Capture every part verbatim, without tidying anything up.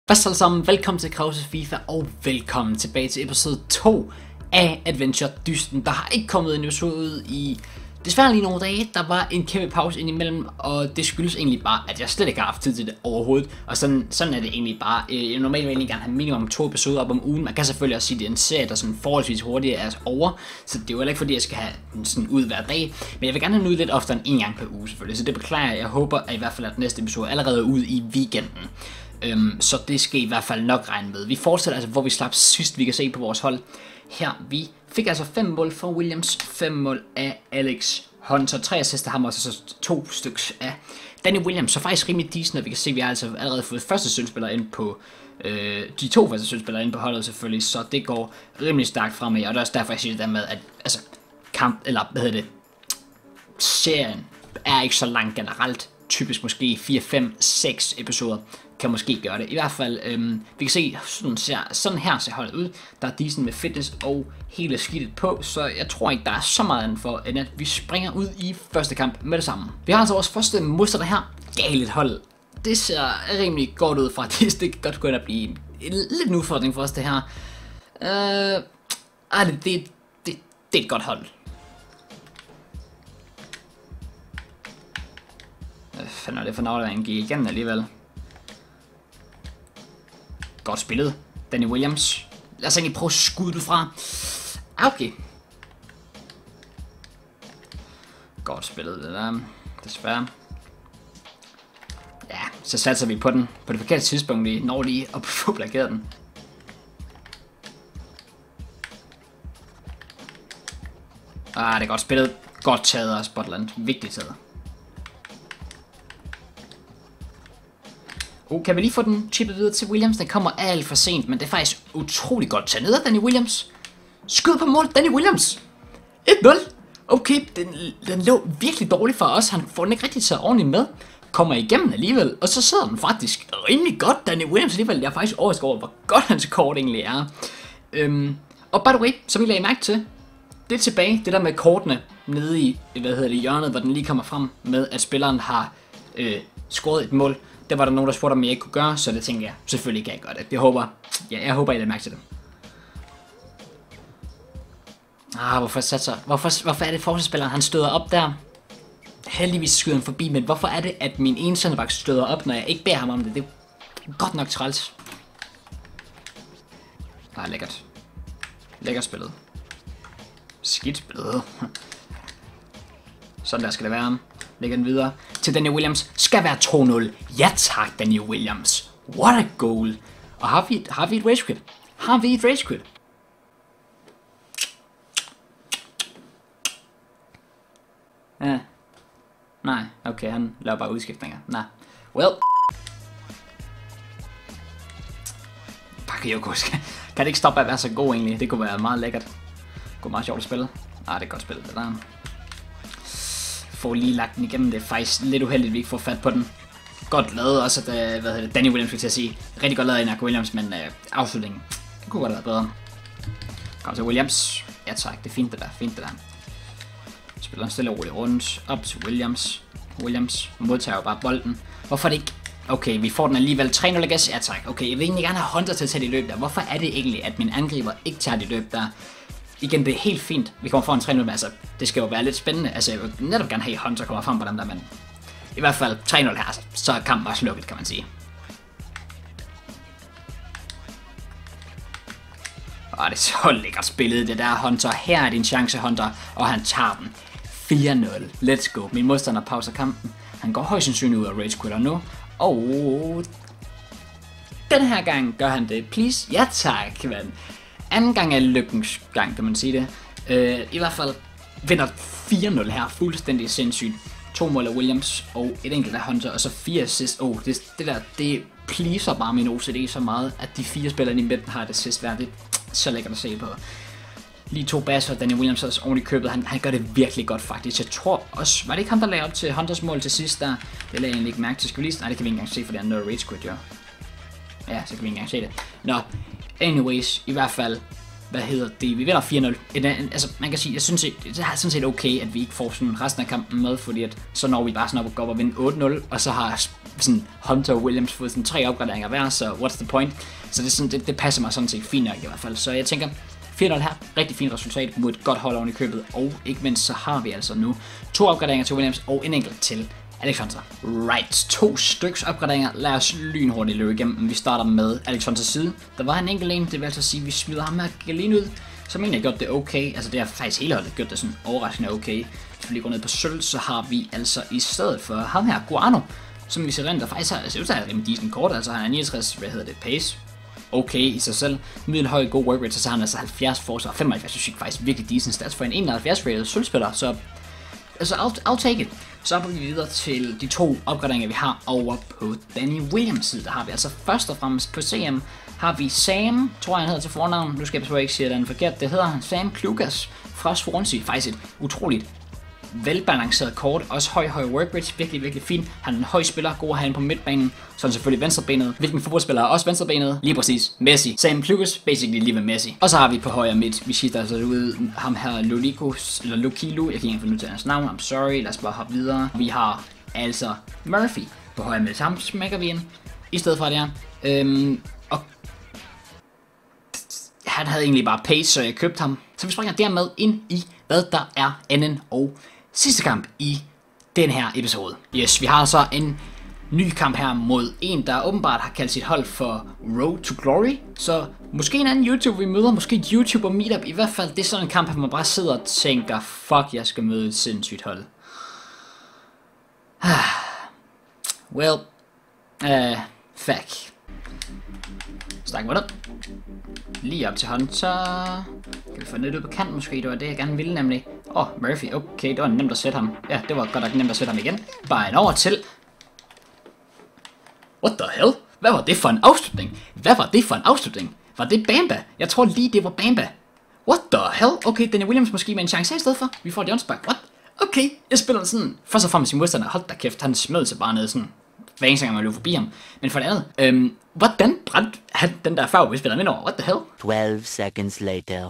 Hvad så alle sammen, velkommen til Krause FIFA og velkommen tilbage til episode to af Adventure Dysten. Der har ikke kommet en episode ud i desværre lige nogle dage. Der var en kæmpe pause indimellem, og det skyldes egentlig bare, at jeg slet ikke har haft tid til det overhovedet. Og sådan, sådan er det egentlig bare. Jeg normalt vil jeg egentlig gerne have minimum to episoder op om ugen. Man kan selvfølgelig også sige, at det er en serie, der sådan forholdsvis hurtigt er over. Så det er jo heller ikke fordi, jeg skal have den sådan ud hver dag. Men jeg vil gerne have den ud lidt oftere end en gang per uge selvfølgelig. Så det beklager jeg. Jeg håber at i hvert fald, at næste episode allerede er ude i weekenden. Øhm, så det skal I hvert fald nok regne med. Vi fortsætter altså, hvor vi slap sidst, vi kan se på vores hold. Her, vi fik altså fem mål fra Williams, fem mål af Alex Hunter, tre assister ham, og så to stykker af Danny Williams. Så faktisk rimelig decent, og vi kan se, at vi har altså allerede fået første søndspiller ind på, øh, de to første søndspillere ind på holdet selvfølgelig, så det går rimelig stærkt fremad, og det er også derfor, jeg siger det der med, at altså, kamp, eller hvad hedder det, serien er ikke så lang generelt, typisk måske fire, fem, seks episoder, kan måske gøre det. I hvert fald, øhm, vi kan se, sådan, ser, sådan her ser holdet ud. Der er decent med fitness og hele skidtet på, så jeg tror ikke, der er så meget andet for, end at vi springer ud i første kamp med det samme. Vi har altså vores første modstander her. Galet hold. Det ser rimelig godt ud fra, det kan godt gå ind at blive en lidt en udfordring for os, det her. Øh, ah, det, det, det, det er et godt hold. Hvad fanden er det for noget, der gik igen alligevel? Godt spillet, Danny Williams. Lad os egentlig prøve at skudde det fra. Okay. Godt spillet det der, desværre. Ja, så satser vi på den på det forkerte tidspunkt, vi når lige at få blokeret den. Ah, det er godt spillet. Godt taget af Spotland. Vigtigt taget. Oh, kan vi lige få den chippet videre til Williams? Den kommer alt for sent, men det er faktisk utrolig godt taget ned af Danny Williams. Skud på mål, Danny Williams. et nul. Okay, den, den lå virkelig dårligt for os. Han får den ikke rigtig taget ordentligt med. Kommer igennem alligevel, og så sidder den faktisk rimelig godt, Danny Williams alligevel. Jeg er faktisk overrasket over, hvor godt hans kort egentlig er. Øhm, og by the way, som I lagde mærke til, det er tilbage, det der med kortene nede i, hvad hedder det, hjørnet, hvor den lige kommer frem med, at spilleren har øh, scoret et mål. Der var der nogen, der spurgte, om jeg ikke kunne gøre, så det tænker jeg, selvfølgelig kan jeg gøre det. Jeg håber, ja, jeg håber, I lader mærke til det. Ah, hvorfor satser, hvorfor, hvorfor er det forsvarsspilleren, han støder op der? Heldigvis skyder han forbi, men hvorfor er det, at min ene centerback støder op, når jeg ikke beder ham om det? Det er godt nok træls. Ah, lækkert. Lækkert spillet. Skidt spillet. Sådan der skal det være. Lægger den videre til Danny Williams. Skal være to nul. Ja tak, Danny Williams. What a goal. Og har vi, har vi et race quit? Har vi et race quit? Ja. Nej, okay, han laver bare udskiftninger. Nej. Well. Bakayoko, kan det ikke stoppe at være så god egentlig? Det kunne være meget lækkert. Det kunne være meget sjovt at spille. Ah, det er godt spillet det der. Får lige lagt den igennem. Det er faktisk lidt uheldigt, at vi ikke får fat på den. Godt lavet også, at hvad hedder det, Danny Williams, vil til at sige. Rigtig godt lavet i Narco Williams, men øh, afslutningen, det kunne godt have været bedre. Kom til Williams. Ja tak, det er fint det der, fint det der. Spiller stille og roligt rundt. Op til Williams. Williams modtager jo bare bolden. Hvorfor er det ikke? Okay, vi får den alligevel. tre nul gas. Ja tak. Okay, jeg vil egentlig gerne have Hunter til at tage det løb der. Hvorfor er det egentlig, at min angriber ikke tager det løb der? Igen, det er helt fint. Vi kommer foran tre nul, men altså, det skal jo være lidt spændende. Altså, jeg vil netop gerne have Hunter kommer frem på dem der, men i hvert fald tre nul her, altså, så er kampen også lukket, kan man sige. Og det er så lækkert spillet, det der Hunter. Her er din chance, Hunter, og han tager den. fire nul. Let's go. Min modstander pauser kampen. Han går højst sandsynligt ud af rage quitter nu. Og den her gang gør han det. Please. Ja tak, mand. Anden gang er lykkens gang, kan man sige det. Øh, I hvert fald vinder fire nul her. Fuldstændig sindssygt. To mål af Williams og et enkelt af Hunter, og så fire assist. Oh, det, det der, det pleaser bare min O C D så meget, at de fire spillere i midten har et assist hver. Det er så lækkert at se på. Lige to basser, Danny Williams også oven i købet. Han, han gør det virkelig godt faktisk. Jeg tror også, var det ikke ham, der lagde op til Hunters mål til sidst der? Det lagde jeg egentlig ikke mærke til. Skal vi lige... Nej, det kan vi ikke engang se, for det er noget rage quit, jo. Ja, så kan vi ikke engang se det. Nå, anyways, i hvert fald, hvad hedder det, vi vinder fire nul. Altså, man kan sige, jeg synes, det er sådan set okay, at vi ikke får sådan resten af kampen med, fordi at så når vi bare sådan op og går op og vinde otte nul, og så har sådan Hunter og Williams fået sådan tre opgraderinger hver, så what's the point? Så det, er sådan, det, det passer mig sådan set fint nok i hvert fald. Så jeg tænker, fire nul her, rigtig fint resultat mod et godt hold oven i købet, og ikke mindst så har vi altså nu to opgraderinger til Williams og en enkelt til Alex Hunter. Right, to styks opgraderinger. Lad os lynhurtigt løbe igennem. Vi starter med Alex Hunters side. Der var en enkelt en, det vil altså sige, at vi smider ham her Galin ud. Så mener jeg gjort det okay. Altså det har faktisk hele holdet gjort det sådan overraskende okay. Hvis vi lige går ned på sølv, så har vi altså i stedet for ham her Guano, som vi ser rent, der faktisk har, altså, er rimelig decent kort. Altså han er niogtres, hvad hedder det, pace. Okay i sig selv. Middelhøj god work rate, så har han altså halvfjerds forsvar og femoghalvfjerds fysik, faktisk virkelig decent stats for en enoghalvfjerds rated sølvspiller. Så altså, I'll, I'll take it. Så går vi videre til de to opgraderinger, vi har over på Danny Williams side. Der har vi altså først og fremmest på C M, har vi Sam, tror jeg han hedder til fornavn. Nu skal jeg bare ikke sige, at den er forkert. Det hedder han Sam Klukas fra Swansea. Faktisk et utroligt velbalanceret kort, også høj, høj work rate, virkelig, virkelig fint. Han er en høj spiller, god at have på midtbanen, så er han selvfølgelig venstrebenet. Hvilken fodboldspiller er også venstrebenet? Lige præcis, Messi. Sam Klukas, basically lige med Messi. Og så har vi på højre midt, vi skifter altså ud ham her Lulikos, eller Lukilu, jeg kan ikke finde ud af hans navn, I'm sorry, lad os bare hoppe videre. Vi har altså Murphy på højre midt, ham smækker vi ind, i stedet for det her. Øhm, og han havde egentlig bare pace, så jeg købte ham. Så vi springer dermed ind i, hvad der er anden og sidste kamp i den her episode. Yes, vi har så en ny kamp her mod en, der åbenbart har kaldt sit hold for Road to Glory. Så måske en anden YouTuber, vi møder, måske et YouTuber meetup. I hvert fald, det er sådan en kamp, hvor man bare sidder og tænker, fuck, jeg skal møde et sindssygt hold. Well, uh, fuck. Stak med det. Lige op til Hunter. Kan vi få lidt ud på kanten måske? Det var det, jeg gerne ville nemlig. Åh, oh, Murphy. Okay, det var nemt at sætte ham. Ja, det var godt nok nemt at sætte ham igen. Bare en over til. What the hell? Hvad var det for en afslutning? Hvad var det for en afslutning? Var det Bamba? Jeg tror lige, det var Bamba. What the hell? Okay, Danny Williams måske med en chance i stedet for. Vi får et hjørnespark. What? Okay, jeg spiller sådan. Først og fremmest sin modstander. Hold da kæft, han smed sig bare ned sådan. Hver eneste gang man løb forbi ham. Men for det andet, øhm, hvordan brændte han den der farve, vi spiller ind over? What the hell? twelve seconds later.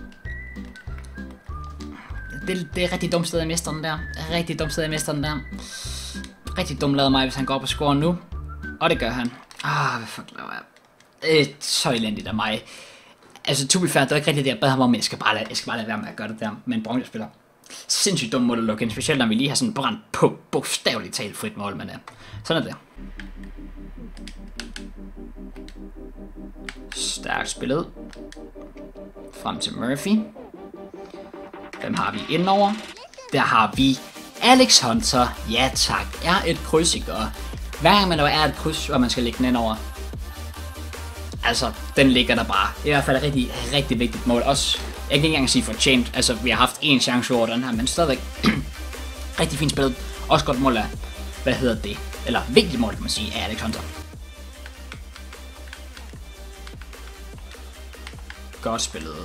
Det, det er rigtig dumt sted, jeg mister den der. Rigtig dumt sted, jeg mister den der. Rigtig dumt lavet mig, hvis han går op og scorer nu. Og det gør han. Ah, hvad fuck laver jeg? Øh, så elendigt af mig. Altså, to be fair, det var ikke rigtigt det, jeg bad ham om, jeg skal bare lade, jeg skal bare lade være med at gøre det der med en bronzespiller. Sindssygt dum måde at lukke ind, specielt når vi lige har sådan brændt på bogstaveligt talt frit mål, men ja. Sådan er det. Stærkt spillet. Frem til Murphy. Hvem har vi indenover? Der har vi Alex Hunter. Ja tak, er et kryds, ikke? Og hver gang man der er et kryds, hvor man skal lægge den indover, altså, den ligger der bare. Det er i hvert fald et rigtig, rigtig vigtigt mål. Også, jeg kan ikke engang sige fortjent. Altså, vi har haft en chance over den her, men stadigvæk rigtig fint spillet. Også godt mål af, hvad hedder det? Eller vigtigt mål, kan man sige, af Alex Hunter. Godt spillet.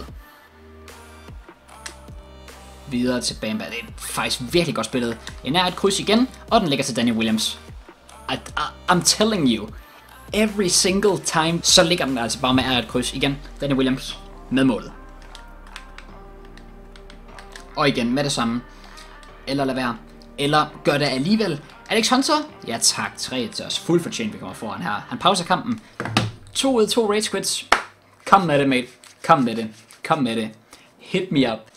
Videre til Bamba. Det er faktisk virkelig godt spillet. En er et kryds igen, og den ligger til Danny Williams. I, I, I'm telling you. Every single time, så ligger den altså bare med et kryds igen. Danny Williams med målet. Og igen med det samme. Eller lad være. Eller gør det alligevel. Alex Hunter? Ja tak, tre til os. Fuld fortjent, vi kommer foran her. Han pauser kampen. To ud af to rage quits. Kom med det, mate. Kom med det. Kom med det. Hit me up.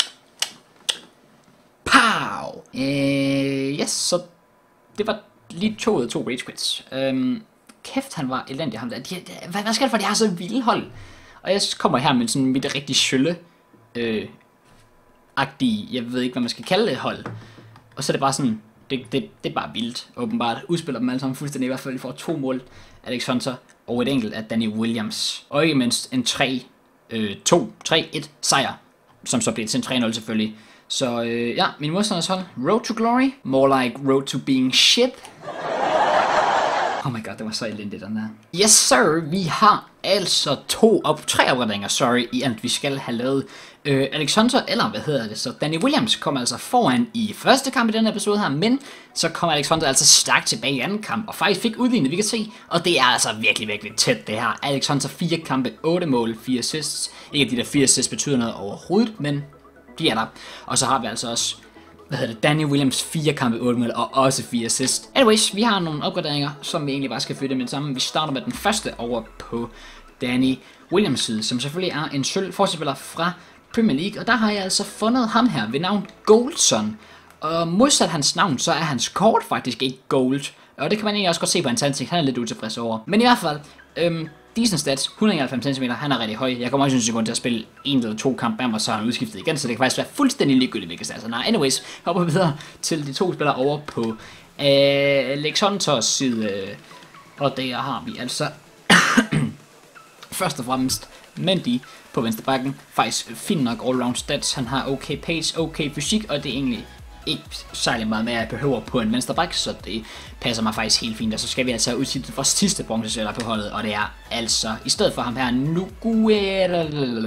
Pow! Øh, yes, så det var lige to ud af to rage quits. Øhm, kæft, han var elendig ham der. De, de, hvad, hvad skal det for, de har så vilde hold? Og jeg kommer her med sådan mit rigtig schølle øh, agtige, jeg ved ikke, hvad man skal kalde det, hold. Og så er det bare sådan, det, det, det er bare vildt, åbenbart. Udspiller dem alle sammen fuldstændig, i hvert fald, de får to mål, Alex Hunter, og et enkelt af Danny Williams. Og ikke mindst en tre to tre et sejr, som så bliver til en tre nul selvfølgelig. Så øh, ja, min modstanders hold, Road to Glory, more like Road to being shit. Oh my god, det var så elendigt den der. Yes sir, vi har altså to op, tre opgraderinger, sorry, i alt vi skal have lavet. Øh, Alex Hunter, eller hvad hedder det så, Danny Williams kom altså foran i første kamp i den episode her, men så kom Alex Hunter altså stærkt tilbage i anden kamp, og faktisk fik udlignet, vi kan se, og det er altså virkelig, virkelig tæt det her. Alex Hunter fire kampe, otte mål, fire assists, ikke at de der fire assists betyder noget overhovedet, men de er der. Og så har vi altså også, hvad hedder det, Danny Williams fire kampe, otte mål og også fire assists. Anyways, vi har nogle opgraderinger, som vi egentlig bare skal følge med sammen. Vi starter med den første over på Danny Williams side, som selvfølgelig er en sølv forsvarsspiller fra Premier League, og der har jeg altså fundet ham her ved navn Goldson. Og modsat hans navn, så er hans kort faktisk ikke gold, og det kan man egentlig også godt se på hans ansigt, han er lidt utilfreds over. Men i hvert fald, øhm, decent stats, et hundrede og enoghalvfems centimeter, han er rigtig høj. Jeg kommer også en sekund til at spille en eller to kampe med ham, og så er han udskiftet igen, så det kan faktisk være fuldstændig ligegyldigt, hvilket stats han har. Anyways, hopper videre til de to spillere over på øh, Alex Hunters side, og der har vi altså først og fremmest Mendy på venstre bakken. Faktisk fint nok all-round stats. Han har okay pace, okay fysik, og det er egentlig ikke særlig meget mere, jeg behøver på en venstre back, så det passer mig faktisk helt fint. Og så skal vi altså udsige det for sidste bronzesælger på holdet, og det er altså i stedet for ham her Nuguera,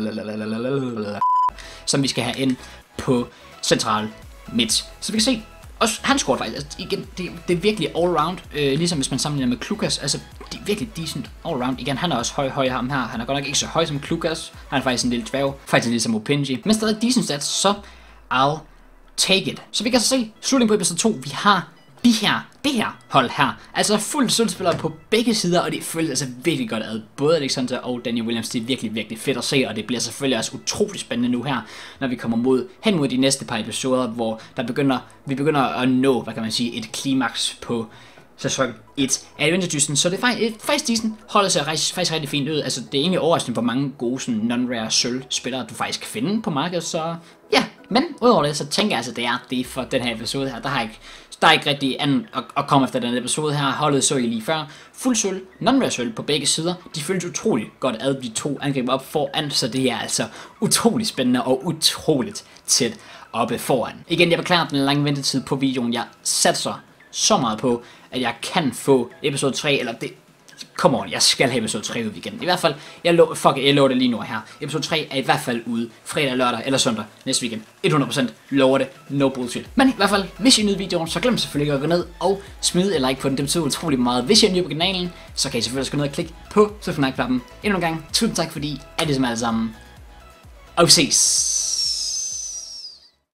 som vi skal have ind på central midt. Så vi kan se, også han scorer faktisk, altså, igen, det, det er virkelig all-round, øh, ligesom hvis man sammenligner med Klukas, altså det er virkelig decent all-round. Igen, han er også høj, høj ham her, han er godt nok ikke så høj som Klukas, han er faktisk en lille dværg, faktisk ligesom Opinji, men stadig decent stats, så I'll take it. Så vi kan så se, slutningen på episode to, vi har de her, det her hold her, altså fuldt sølvspillere på begge sider, og det føles altså virkelig godt ad. Både Alex Hunter og Danny Williams, det er virkelig, virkelig fedt at se, og det bliver selvfølgelig også utrolig spændende nu her, når vi kommer mod, hen mod de næste par episoder, hvor der begynder, vi begynder at nå, hvad kan man sige, et klimaks på sæson et af Adventure-dysten, så det er faktisk, faktisk decent. Holdet ser faktisk, faktisk rigtig fint ud. Altså, det er egentlig overraskende, hvor mange gode sådan non-rare sølv-spillere, du faktisk kan finde på markedet, så ja. Men udover det, så tænker jeg altså, det er det for den her episode her. Der har ikke, der er ikke rigtig andet at, at komme efter den episode her. Holdet så I lige før. Fuld sølv, non-rare sølv på begge sider. De føles utroligt godt ad, de to angriber op foran, så det er altså utroligt spændende og utroligt tæt oppe foran. Igen, jeg beklager den lange ventetid på videoen. Jeg satser så meget på, at jeg kan få episode tre, eller det, come on, jeg skal have episode tre ud igen. I hvert fald, jeg lå, fuck, jeg lover det lige nu her. Episode tre er i hvert fald ude fredag, lørdag eller søndag næste weekend. hundrede procent lover det, no bullshit. Men i hvert fald, hvis I nyder videoen, så glem selvfølgelig at gå ned og smide et like på den. Det betyder utrolig meget. Hvis I er nye på kanalen, så kan I selvfølgelig gå ned og klikke på subscribe-knappen. Endnu en gang, tusind tak fordi, at I er alle sammen. Og vi ses.